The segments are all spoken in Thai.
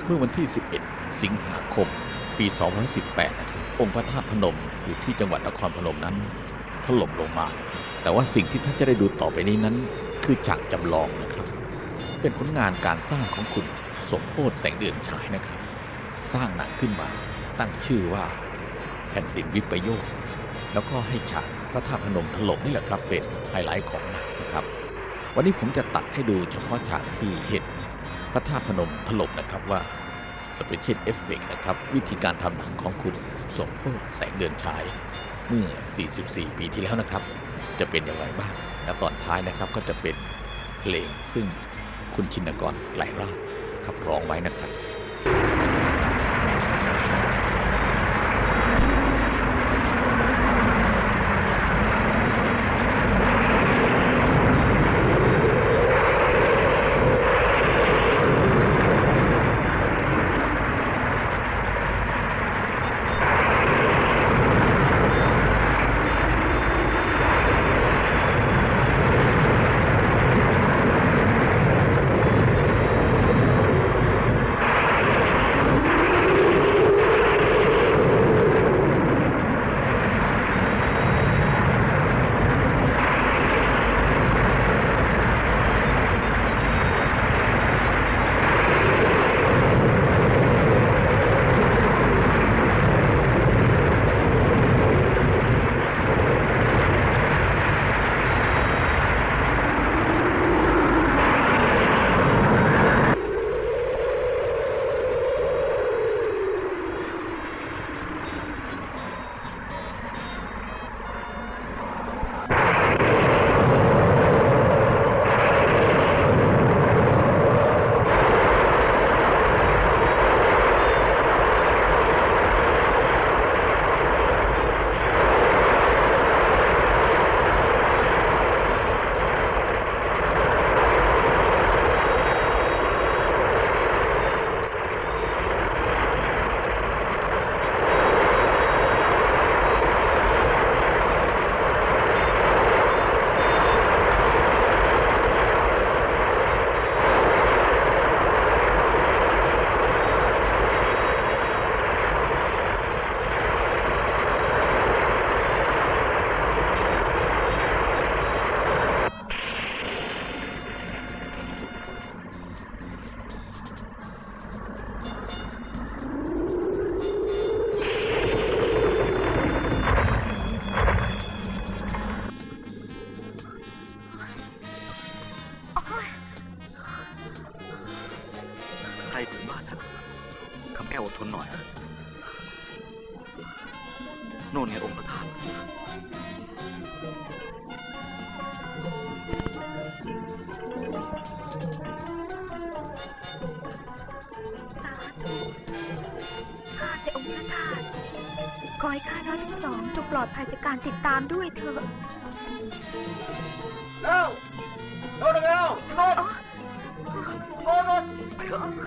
เมื่อวันที่ 11 สิงหาคม ปี 2018 นะครับองค์พระธาตุพนมอยู่ที่จังหวัดนครพนมนั้นถล่มลงมานะครับแต่ว่าสิ่งที่ท่านจะได้ดูต่อไปนี้นั้นคือฉากจำลองนะครับเป็นผลงานการสร้างของคุณสมโภชแสงเดือนฉายนะครับสร้างหนังขึ้นมาตั้งชื่อว่าแผ่นดินวิปโยคแล้วก็ให้ฉากพระธาตุพนมถล่มนี่แหละครับเป็นไฮไลท์ของหนังนะครับวันนี้ผมจะตัดให้ดูเฉพาะฉากที่เห็นพระธาตุพนมถล่มนะครับว่าสเปเชียลเอฟเฟกต์นะครับวิธีการทำหนังของคุณสมโภชแสงเดือนฉายเมื่อ 44 ปีที่แล้วนะครับจะเป็นอย่างไรบ้างและตอนท้ายนะครับก็จะเป็นเพลงซึ่งคุณชินกรไหลราชขับร้องไว้นะครับใกล้ถึงบ้านแล้วคำแก้วอดทนหน่อยนะโน่นไงองค์พระธาตุข้าแต่องค์พระธาตุขอให้ข้าน้อยทั้งสองจงปลอดภัยจากการติดตามด้วยเถอะโน่นโน่นโน่นโน่นโน่นไปเถอะ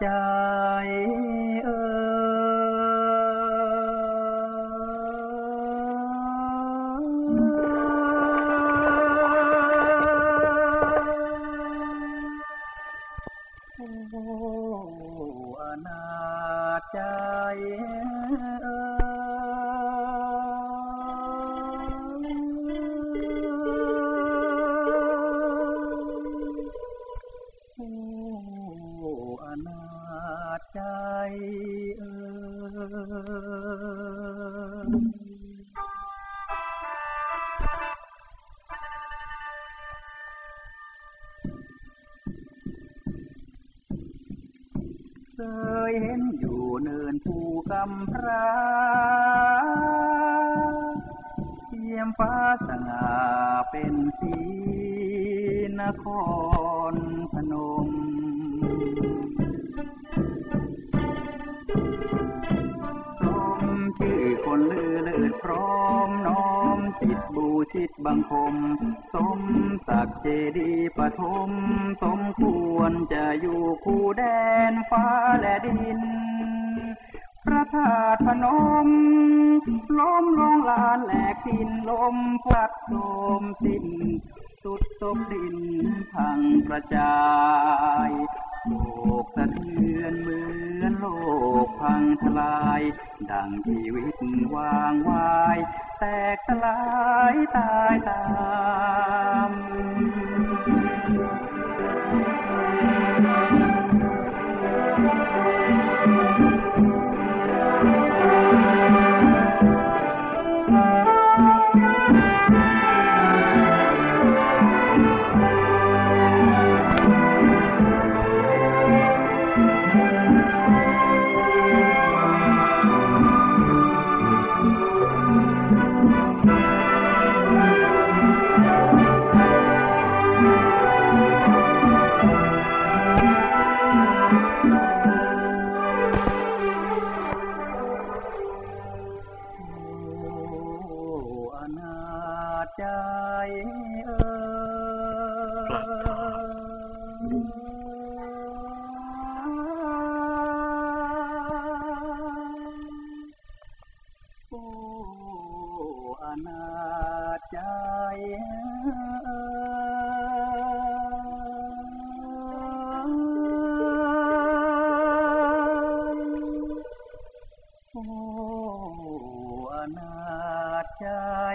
ใจอนาถใจอนาถใจเคยเห็นอยู่เนินภูกำพร้าเทียมฟ้าสง่าเป็นสีนครพนมสมชื่อคนลือเลิศพร้อมน้อมจิตบูชิตบังคมสมศักดิ์เจดีย์ปฐมสมควรจะอยู่คู่แดนฟ้าและดินพระธาตุพนมล้มลงลานแหลกดินลมพัดโสมสิ้นสุดศพดินพังกระจายโลกสะเทือนเหมือนโลกพังทลายดังชีวิตวางวายแตกสลายตายตามใจโอ้อนาถใจโอ้อนาถใจ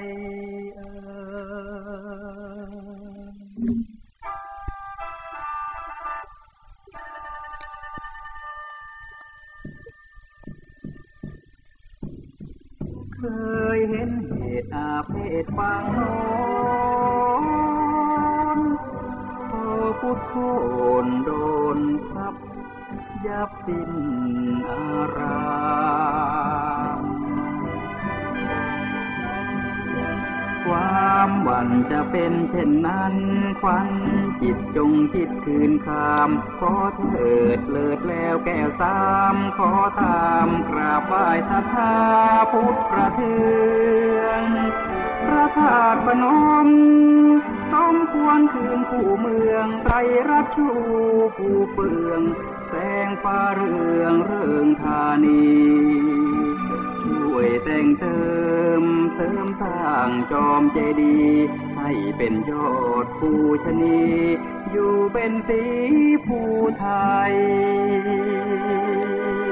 เคยเห็นเหตุอาเพศบางโน้นโอ้พุทธโคนโดนทับยับสิ้นอารามความหวังจะเป็นเช่นนั้นควันจิตจงคิดคืนคามขอเถิดเลิศแล้วแก้วสามขอตามกราบไหว้ศรัทธาพุทธประเทืองพระธาตุพนมสมควรคืนผู้เมืองไตรรัชชูผู้เฟืองแสงฟ้าเรืองเริงธานีช่วยแต่งเติมเสริมสร้างจอมเจดีย์ให้เป็นยอดภูชนีอยู่เป็นสีภูไทย